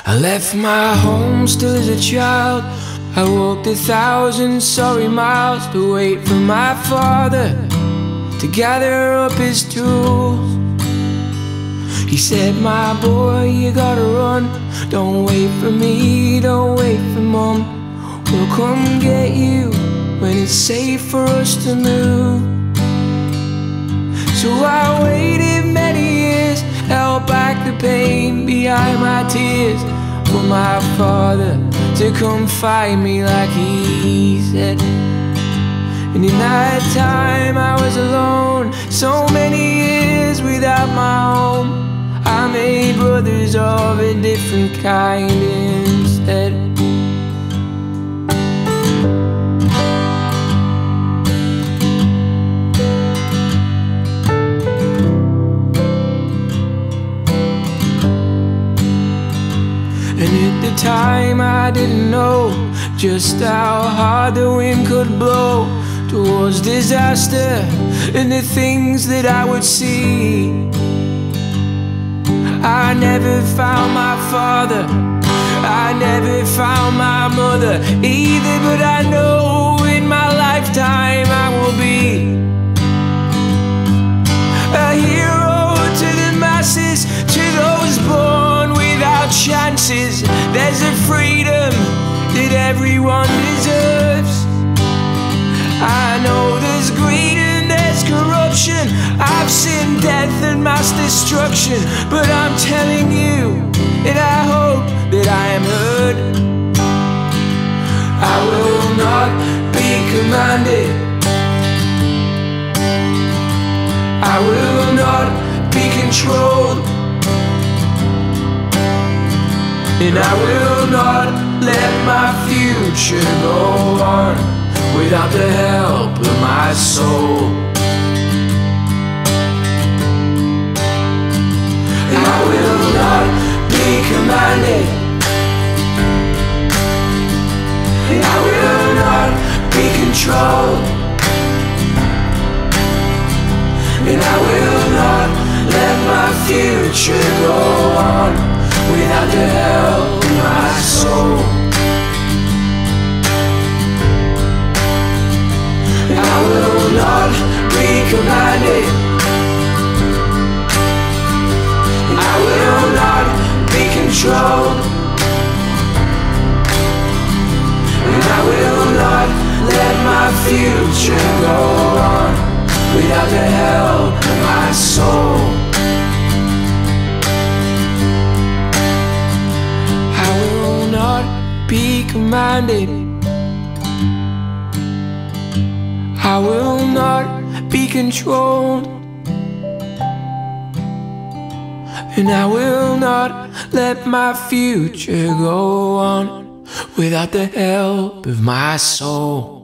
I left my home still as a child. I walked 1,000 sorry miles to wait for my father to gather up his tools. He said, my boy, you gotta run. Don't wait for me, don't wait for mom. We'll come get you when it's safe for us to move. So I waited many years, held back the pain behind my tears, for my father to come find me like he said. And in that time I was alone, so many years without my home. I made brothers of a different kind instead. And at the time I didn't know just how hard the wind could blow towards disaster and the things that I would see. I never found my father, I never found my mother either, but I know in my lifetime I will be a hero to the masses, to those born without chances. There's a freedom that everyone deserves. I know there's greed and there's corruption, I've seen death and mass destruction, but I'm telling you, and I hope that I am heard, I will not be commanded, I will not be controlled, and I will not let my future go on without the help of my soul. And I will not be commanded, and I will not be controlled, and I will not let my future go on without the help of my soul. I will not be commanded, I will not be controlled, and I will not let my future go on without the help of my soul. I will not be commanded, I will not be controlled, and I will not let my future go on without the help of my soul.